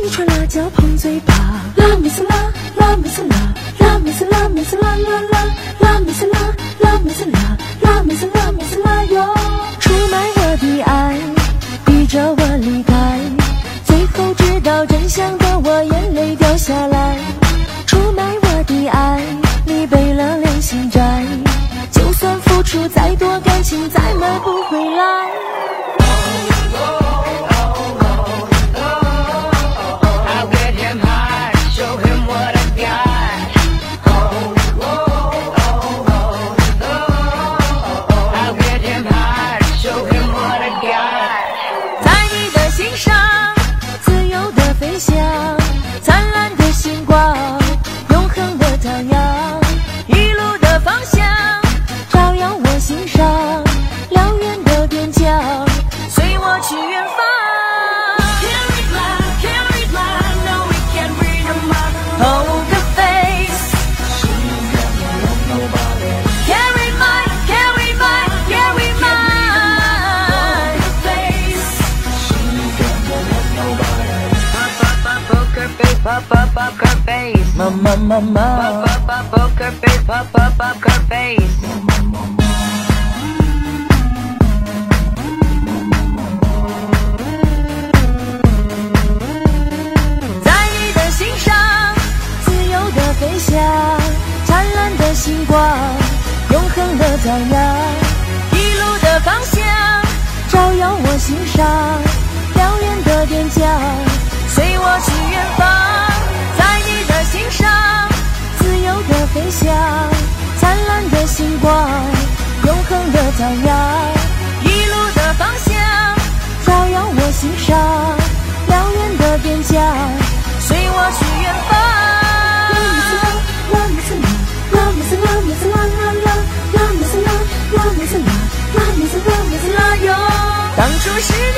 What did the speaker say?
一串辣椒碰嘴巴，辣妹子辣，辣妹子辣，辣妹子辣妹子辣辣辣，辣妹子辣，辣妹子辣，辣妹子辣妹子辣哟。出卖我的爱，逼着我离开，最后知道真相的我眼泪掉下来。出卖我的爱，你背了良心债，就算付出再多感情再买不回来。 Poker face, mama. Poker face, poker face. 在你的心上，自由的飞翔，灿烂的星光，永恒的赞扬。一路的方向，照耀我心上，燎原的边疆，随我去远方。在你的心上，自由的飞翔，灿烂的星光，永恒的赞扬。一路的方向，照耀我心上，燎原的边疆，随我去远方。拉米斯拉，拉米斯拉，拉米斯拉，拉拉，拉米斯拉，拉米斯拉，拉米斯拉，拉米斯拉哟。当初是